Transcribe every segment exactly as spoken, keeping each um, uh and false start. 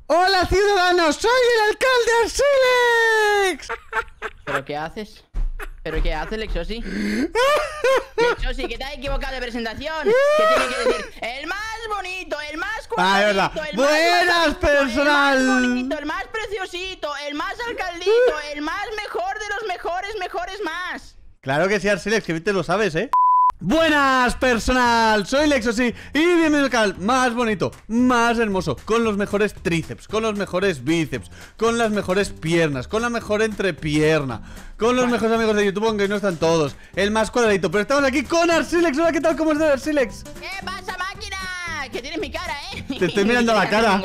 ¡Hola, ciudadanos! ¡Soy el alcalde Arsilex! ¿Pero qué haces? ¿Pero qué haces, Lexosi? Lexosi, que te has equivocado de presentación. Que tiene que decir el más bonito, el más cuadradito, ah, es verdad. el Buenas, más personal. El más bonito, el más preciosito, el más alcaldito, el más mejor de los mejores, mejores más. Claro que sí, Arsilex, que te lo sabes, ¿eh? Buenas, personal, soy Lexosi y bienvenido al canal más bonito, más hermoso, con los mejores tríceps, con los mejores bíceps, con las mejores piernas, con la mejor entrepierna, con los mejores amigos de YouTube, aunque no están todos, el más cuadradito, pero estamos aquí con Arsilex. Hola, ¿qué tal? ¿Cómo estás, Arsilex? ¿Qué pasa, máquina? Que tienes mi cara, ¿eh? Te estoy mirando a la cara.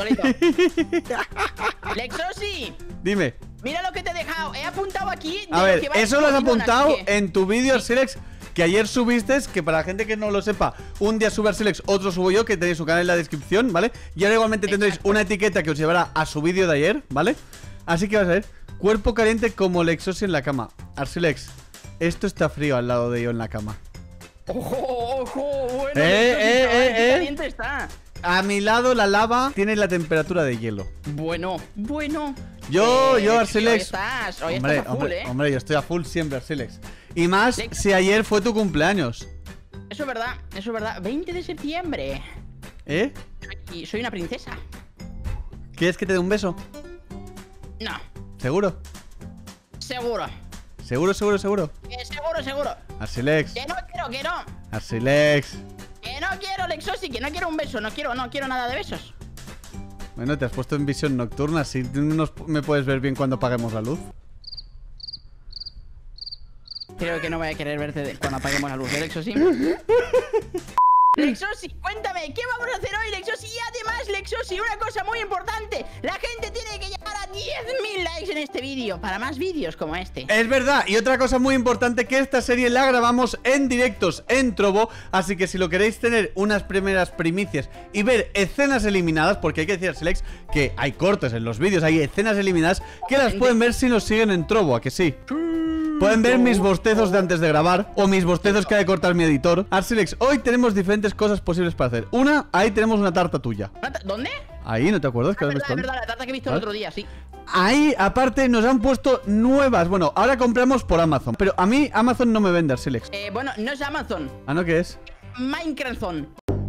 Lexosi, dime. mira lo que te he dejado, he apuntado aquí. A ver, eso lo has apuntado que... en tu vídeo, Arsilex, que ayer subiste, que para la gente que no lo sepa, un día sube Arsilex, otro subo yo, que tenéis su canal en la descripción, ¿vale? Y ahora igualmente tendréis Exacto. una etiqueta que os llevará a su vídeo de ayer, ¿vale? Así que vas a ver, cuerpo caliente como Lexosi en la cama. Arsilex, esto está frío al lado de yo en la cama. Ojo, ojo, bueno, Eh, Lexosi, eh, chaval, eh, qué eh. caliente está. A mi lado la lava tiene la temperatura de hielo. Bueno, bueno. Yo, Eh, yo, Hoy Arsilex. estás, hoy Hombre, estás a full, hombre, ¿eh? hombre, yo estoy a full siempre, Arsilex. Y más Lex- si ayer fue tu cumpleaños. Eso es verdad, eso es verdad. veinte de septiembre. ¿Eh? Y soy una princesa. ¿Quieres que te dé un beso? No, ¿Seguro? seguro. ¿Seguro, seguro, seguro? Que seguro, seguro. Arsilex. Que no quiero, que no. Arsilex. Que no quiero, Lexosi, que no quiero un beso. No quiero, no quiero nada de besos. Bueno, te has puesto en visión nocturna. Si tú nos- me puedes ver bien cuando apaguemos la luz. Creo que no voy a querer verte de- cuando apaguemos la luz, ¿eh, Lexosi? Lexosi, cuéntame, ¿qué vamos a hacer hoy, Lexosi? Y además, Lexosi, una cosa muy importante. La gente tiene que llegar a diez mil likes en este vídeo para más vídeos como este. Es verdad, y otra cosa muy importante, que esta serie la grabamos en directos en Trovo. Así que si lo queréis tener unas primeras primicias y ver escenas eliminadas, porque hay que decir, Arsilex, que hay cortes en los vídeos, hay escenas eliminadas que las pueden ver si nos siguen en Trovo, ¿a que sí? Pueden ver mis bostezos de antes de grabar o mis bostezos que ha de cortar mi editor. Arsilex, hoy tenemos diferentes cosas posibles para hacer. Una, ahí tenemos una tarta tuya. ¿Una ta- ¿Dónde? Ahí, ¿no te acuerdas? Es que dónde verdad, es están? verdad, la tarta que he visto el ¿Vale? otro día, sí. Ahí, aparte, nos han puesto nuevas. Bueno, ahora compramos por Amazon, pero a mí Amazon no me vende, Arsilex. Eh, bueno, no es Amazon, ¿Ah, no? ¿Qué es? Minecraft Zone.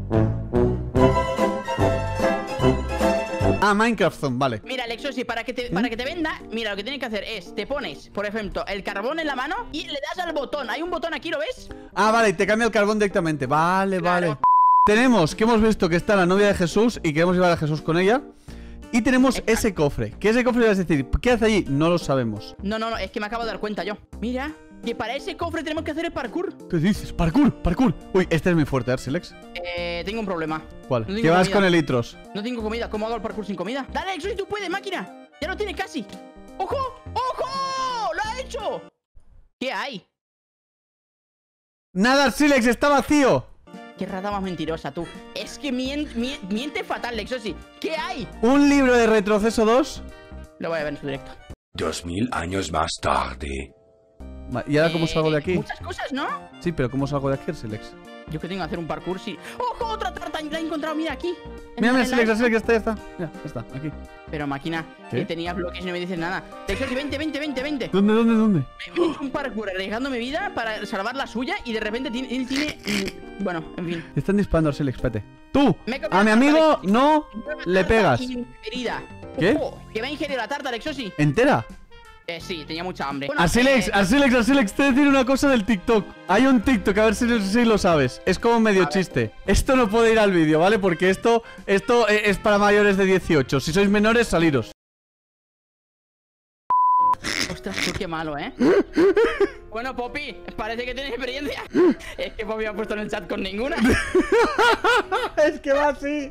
Ah, Minecraft Zone, vale. Mira, Lexosi, para que te para que te venda, mira, lo que tienes que hacer es, te pones, por ejemplo, el carbón en la mano y le das al botón. Hay un botón aquí, ¿lo ves? Ah, vale, y te cambia el carbón directamente. Vale, Claro. vale. Tenemos que hemos visto que está la novia de Jesús y queremos llevar a Jesús con ella. Y tenemos Exacto. ese cofre. ¿Qué ese cofre vas a decir? ¿Qué hace allí? No lo sabemos. No, no, no, es que me acabo de dar cuenta yo. Mira, que para ese cofre tenemos que hacer el parkour. ¿Qué dices? Parkour, parkour. Uy, este es muy fuerte, Arsilex. Eh, tengo un problema. ¿Cuál? No tengo ¿Qué vas comida. con el litros? No tengo comida, ¿cómo hago el parkour sin comida? Dale, Lexosi, tú puedes, máquina. Ya lo tienes casi. ¡Ojo! ¡Ojo! ¡Lo ha hecho! ¿Qué hay? Nada, Arsilex, está vacío. Qué rata más mentirosa, tú. Es que mien- mien- miente fatal, Lexosi. ¿Qué hay? Un libro de retroceso dos. Lo voy a ver en su directo. Dos mil años más tarde. Va, ¿y ahora cómo Eh, salgo de aquí? Muchas cosas, ¿no? Sí, pero ¿cómo salgo de aquí, Arsilex? Yo que tengo que hacer un parkour, sí. ¡Ojo! Otra tarta, la he encontrado, mira aquí. En Mira, mira, la- en Arsilex, la- Arsilex, está, ya está. Mira, ya está, aquí. Pero máquina, ¿Qué? que tenía bloques y no me dices nada. Lexosi, vente, vente, vente, vente. ¿Dónde, dónde, dónde? Me he hecho un parkour arriesgando mi vida para salvar la suya y de repente tiene- él tiene... mm, Bueno, en fin. Están disparando, Arsilex, espérate. ¡Tú! Me he comido A mi la amigo tarta, no le Tarta pegas. ingerida. ¿Qué? Ojo, que me ha ingerido la tarta, Lexosi. ¿Entera? Eh, sí, tenía mucha hambre. Bueno, Arsilex, eh, Arsilex, Arsilex, te voy a decir una cosa del TikTok. Hay un TikTok, a ver si, si lo sabes. Es como medio A ver. chiste. Esto no puede ir al vídeo, ¿vale? Porque esto, esto eh, es para mayores de dieciocho. Si sois menores, saliros. Ostras, tú qué malo, ¿eh? Bueno, Poppy, parece que tienes experiencia. Es que Poppy me ha puesto en el chat con ninguna. Es que va así.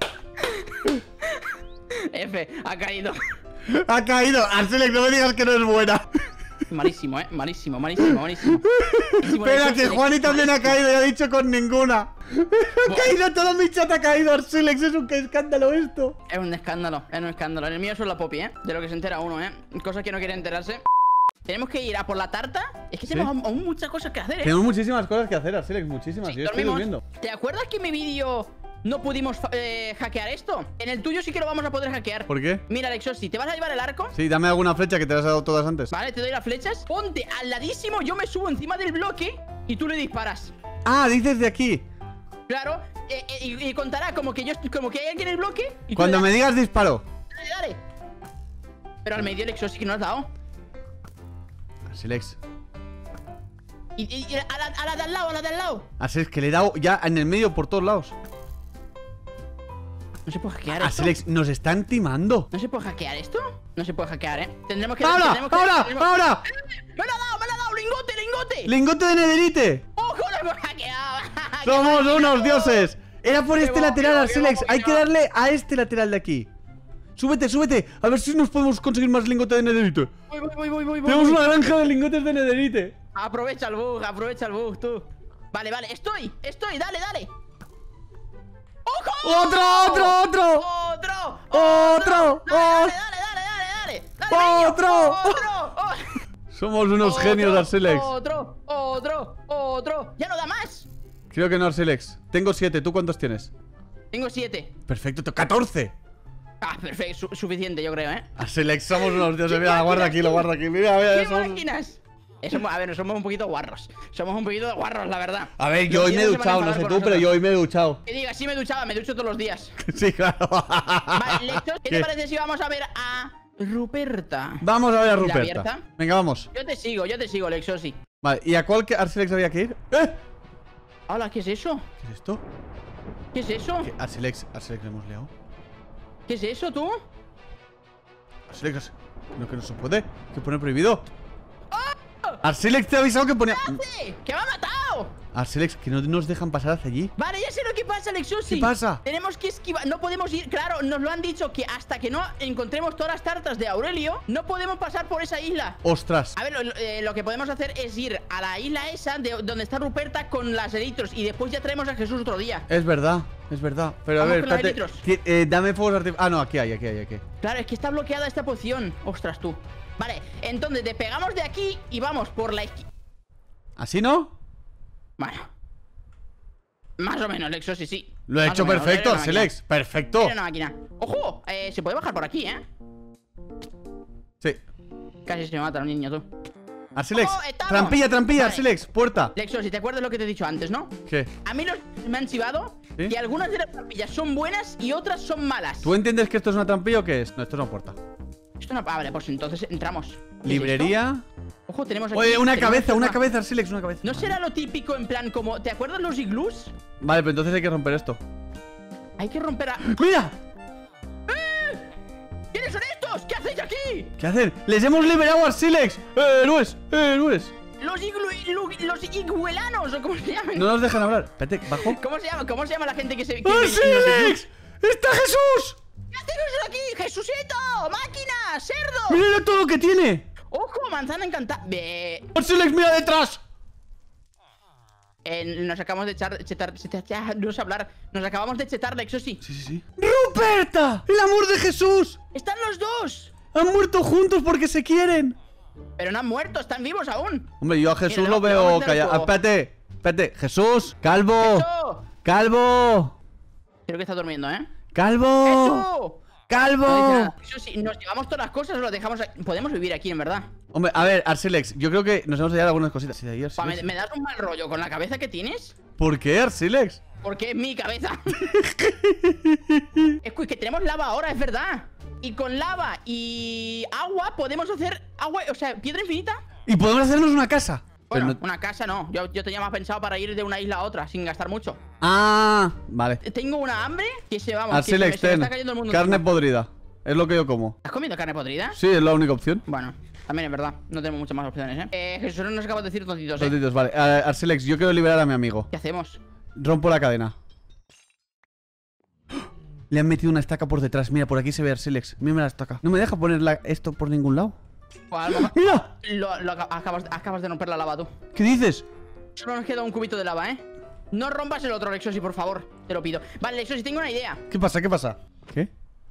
F, ha caído. Ha caído. Arsilex, no me digas que no es buena. Malísimo, ¿eh? Malísimo, malísimo, malísimo. Malísimo, Espérate, Lexosi, Juani también ha malísimo. caído y ha dicho con ninguna. Ha caído, todo mi chat ha caído, Arsilex. Es un qué escándalo esto. Es un escándalo, es un escándalo. En el mío es la Poppy, ¿eh? De lo que se entera uno, ¿eh? Cosas que no quiere enterarse. Tenemos que ir a por la tarta. Es que ¿Sí? tenemos aún- aún muchas cosas que hacer, ¿eh? Tenemos muchísimas cosas que hacer, Arsilex. Muchísimas. Sí, Yo estoy dormimos. durmiendo. ¿Te acuerdas que en mi vídeo no pudimos eh, hackear esto. En el tuyo sí que lo vamos a poder hackear. ¿Por qué? Mira, Alexosi, ¿te vas a llevar el arco? Sí, dame alguna flecha que te las has dado todas antes. Vale, te doy las flechas. Ponte al ladísimo, yo me subo encima del bloque y tú le disparas. Ah, dices de aquí. Claro, eh, eh, y, y contará como que yo como que hay alguien en el bloque y tú Cuando le me das- digas disparo. Dale, dale. Pero al medio, Alexosi, que no has dado. Arsilex. Y, y- y a, la, a la de al lado, a la de al lado. Arsilex, que le he dado ya en el medio por todos lados. No se puede hackear esto. Arsilex, nos están timando. ¿No se puede hackear esto? No se puede hackear, ¿eh? Tendremos que... ¡Ahora! tendremos que- ¡Ahora! tendremos- ¡Ahora! ¡Me lo ha dado! ¡Me lo ha dado! ¡Lingote, lingote! ¡Lingote de nederite! ¡Ojo, lo hemos hackeado! ¡Somos unos dioses! Era por Qué este guapo, lateral, qué Arsilex. guapo, Hay qué que guapo. darle a este lateral de aquí. Súbete, súbete. A ver si nos podemos conseguir más lingote de nederite. Voy, voy, voy, voy, voy, Tenemos voy. una granja de lingotes de nederite. Aprovecha el bug, aprovecha el bug, tú. Vale, vale, estoy, estoy, dale, dale. ¡Ojo! ¡Otro, otro, otro! ¡Otro! ¡Otro! Dale, dale, dale, dale, dale, dale, niño. ¡Otro! ¡Otro! Oh. Somos unos Otro, genios, Arsilex. Otro, otro, otro. ¡Ya no da más! Creo que no, Arsilex. Tengo siete. ¿Tú cuántos tienes? Tengo siete. Perfecto, te- catorce. Ah, perfecto, su- suficiente, yo creo, ¿eh? Arsilex, somos unos dioses. ¿Qué Mira, máquinas, guarda aquí, lo qué- guarda aquí. Mira, mira, ¿Qué somos- máquinas? Eh, somos- a ver, somos un poquito guarros. Somos un poquito de guarros, la verdad. A ver, yo Los hoy me he dioses se van a duchado, no enfadar sé con tú, pero nosotros. yo hoy me he duchado. Que diga, sí me duchaba, me ducho todos los días. Sí, claro. Vale, Lector, ¿qué, ¿Qué? te parece si vamos a ver a Ruperta? Vamos a ver a ¿La Ruperta. abierta? Venga, vamos. Yo te sigo, yo te sigo, Lexosi. Vale, ¿y a cuál que Arsilex había que ir? ¿Eh? Hola, ¿qué es eso? ¿Qué es esto? ¿Qué es eso? ¿Qué? Arsilex, Arsilex, le hemos liado. ¿Qué es eso, tú? Arsilex, no, que no se puede. Que pone prohibido. Arsilex, te he avisado que ponía. ¡Eh! ¡Que me ha matado! Arsilex, que no nos dejan pasar hacia allí. Vale, ya sé lo que pasa, Lexosi. ¿Qué pasa? Tenemos que esquivar, no podemos ir. Claro, nos lo han dicho que hasta que no encontremos todas las tartas de Aurelio, no podemos pasar por esa isla. Ostras. A ver, lo, lo- eh, lo que podemos hacer es ir a la isla esa de donde está Ruperta con las elitros y después ya traemos a Jesús otro día. Es verdad, es verdad. Pero a Vamos ver, con los espérate. litros. Ti- eh, dame fuegos artificiales. Ah, no, aquí hay, aquí hay, aquí hay. Claro, es que está bloqueada esta poción. Ostras, tú. Vale, entonces despegamos de aquí y vamos por la izquierda. ¿Así no? Bueno. Más o menos, Lexo, sí, sí. Lo he Más hecho o menos, perfecto, era una máquina. Arsilex. Perfecto. Era una máquina. ¡Ojo! Eh, se puede bajar por aquí, ¿eh? Sí. Casi se me mata un niño, tú. Arsilex. ¡Ojo, estamos! Trampilla, trampilla, Vale. Arsilex. Puerta. Lexo, si te acuerdas lo que te he dicho antes, ¿no? ¿Qué? A mí los me han chivado ¿Sí? que algunas de las trampillas son buenas y otras son malas. ¿Tú entiendes que esto es una trampilla o qué es? No, esto es una puerta. Esto no... Ah, vale, pues entonces entramos. ¿Qué es Librería. esto? Ojo, tenemos aquí... Oye, una tenemos cabeza, una una- cabeza, Arsilex, una cabeza. ¿No será lo típico en plan como... ¿Te acuerdas los iglús? Vale, pero entonces hay que romper esto. Hay que romper a... ¡Mira! ¿Quiénes son estos? ¿Qué hacéis aquí? ¿Qué hacen? ¡Les hemos liberado a Arsilex! ¡Eh, héroes! ¡Eh, héroes! Los iglu... lu- Los iguelanos, o como se llaman. No nos dejan hablar. Espérate, bajo. ¿Cómo se llama? ¿Cómo se llama la gente que se... que- ¡Arsilex! ¡Está Jesús! ¿Qué hacéis aquí? ¡Jesucito! ¡Máquina! ¡Cerdo! ¡Mira todo lo que tiene! ¡Ojo! Manzana encantada. Ve... ¡Arsilex, mira detrás! Eh, nos acabamos de echar... Chetar, chetar- ya, no sé hablar. Nos acabamos de chetar, Lexosi. Sí, sí, sí. ¡Ruperta! ¡El amor de Jesús! ¡Están los dos! Han muerto juntos porque se quieren. Pero no han muerto, están vivos aún. Hombre, yo a Jesús Mira, lo no, pero veo vamos a hacer callado. fuego. Espérate, espérate. Jesús, calvo. ¡Eso! Calvo. Creo que está durmiendo, ¿eh? Calvo. ¡Eso! Calvo. No dice nada. Eso sí, nos llevamos todas las cosas o lo dejamos aquí. Podemos vivir aquí, en verdad. Hombre, a ver, Arsilex, yo creo que nos hemos de llevar algunas cositas. Sí, de ahí, Pa, ¿me, Arsilex. me das un mal rollo con la cabeza que tienes? ¿Por qué, Arsilex? Porque es mi cabeza. Es que tenemos lava ahora, es verdad. Y con lava y agua podemos hacer agua, o sea, piedra infinita. Y podemos hacernos una casa. Pero Bueno, no- una casa no. Yo, yo tenía más pensado para ir de una isla a otra sin gastar mucho. Ah, vale. Tengo una hambre que se vamos. que se me, Arsilex, se me ten. está cayendo el mundo Carne encima. podrida. Es lo que yo como. ¿Has comido carne podrida? Sí, es la única opción. Bueno, también es verdad. No tenemos muchas más opciones, ¿eh? Eh, Jesús nos acaba de decir tontitos, ¿eh? Tontitos, vale. Eh, Arsilex, yo quiero liberar a mi amigo. ¿Qué hacemos? Rompo la cadena. Le han metido una estaca por detrás. Mira, por aquí se ve Arsilex. Mira la estaca. No me deja poner la- esto por ningún lado. Pues a lo mejor- ¡Mira! Lo, lo aca- acabas, acabas de romper la lava, tú. ¿Qué dices? Solo nos queda un cubito de lava, ¿eh? No rompas el otro, Lexosi, por favor. Te lo pido. Vale, Lexosi, tengo una idea. ¿Qué pasa? ¿Qué pasa? ¿Qué?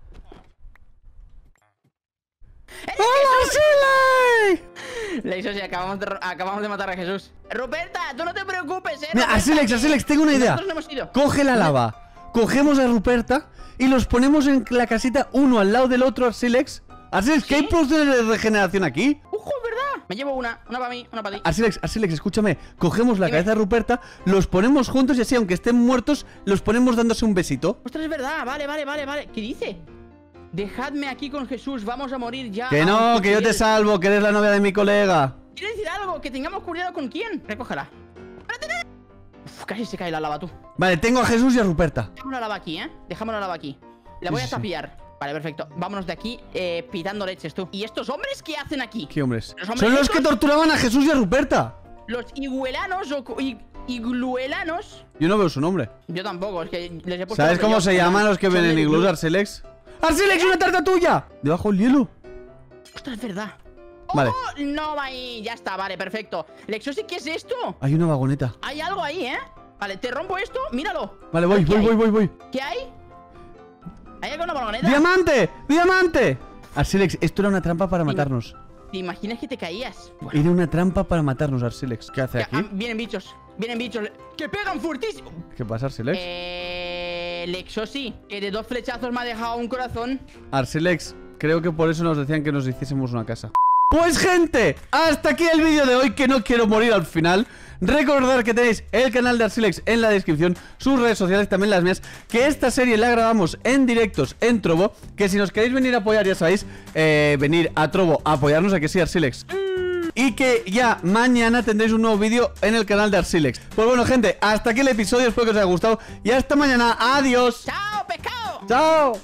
¡Eh, ¡Hola, Arsilex! Lexosi, acabamos de, ro- acabamos de matar a Jesús. Ruperta, tú no te preocupes, ¿eh? Mira, Ruperta, Arsilex, que Arsilex, tengo una idea. Nosotros no hemos ido. Coge la lava. cogemos a Ruperta y los ponemos en la casita uno al lado del otro, Arsilex. Arsilex, ¿qué hay pociones de regeneración aquí? ¡Ojo, es verdad! Me llevo una, una para mí, una para ti. Arsilex, Arsilex, escúchame. Cogemos la Dime. cabeza de Ruperta, los ponemos juntos y así, aunque estén muertos, los ponemos dándose un besito. Ostras, es verdad, vale, vale, vale, vale. ¿Qué dice? Dejadme aquí con Jesús, vamos a morir ya. Que no, aunque que yo te él- salvo, que eres la novia de mi colega. ¿Quiere decir algo? ¿Que tengamos cuidado con quién? Recógela. Uf, casi se cae la lava, tú. Vale, tengo a Jesús y a Ruperta. Dejamos la lava aquí, ¿eh? Dejamos la lava aquí. La voy Sí, a sí. tapiar. Vale, perfecto. Vámonos de aquí eh, pitando leches, tú. ¿Y estos hombres qué hacen aquí? ¿Qué hombres? Los hombres Son los que estos- torturaban a Jesús y a Ruperta. Los iguelanos o cu- i- igluelanos. Yo no veo su nombre. Yo tampoco, es que les he puesto. ¿Sabes nombre cómo yo. se llaman los que Son ven en del iglús, iglu. Arsilex? ¡Arsilex, una tarta tuya! Debajo del hielo. Ostras, es verdad. Vale. ¡Oh! No, ahí, ya está, vale, perfecto. Lexosi, ¿qué es esto? Hay una vagoneta. Hay algo ahí, ¿eh? Vale, te rompo esto, míralo. Vale, voy, ¿Qué voy, hay? voy, voy, voy. ¿Qué hay? ¿Hay alguna vagoneta? ¡Diamante! ¡Diamante! Arsilex, esto era una trampa para matarnos. ¿Te imaginas que te caías? Bueno, Era una trampa para matarnos, Arsilex. ¿Qué hace que- aquí? ah, vienen bichos, vienen bichos que pegan fuertísimo. ¿Qué pasa, Arsilex? Eh, Lexosi, que de dos flechazos me ha dejado un corazón. Arsilex, creo que por eso nos decían que nos hiciésemos una casa. Pues gente, hasta aquí el vídeo de hoy, que no quiero morir al final. Recordad que tenéis el canal de Arsilex en la descripción, sus redes sociales, también las mías. Que esta serie la grabamos en directos en Trovo. Que si nos queréis venir a apoyar, ya sabéis, eh, venir a Trovo a apoyarnos, a que sí, Arsilex. Y que ya mañana tendréis un nuevo vídeo en el canal de Arsilex. Pues bueno, gente, hasta aquí el episodio, espero que os haya gustado. Y hasta mañana, adiós. ¡Chao, pescado! Chao.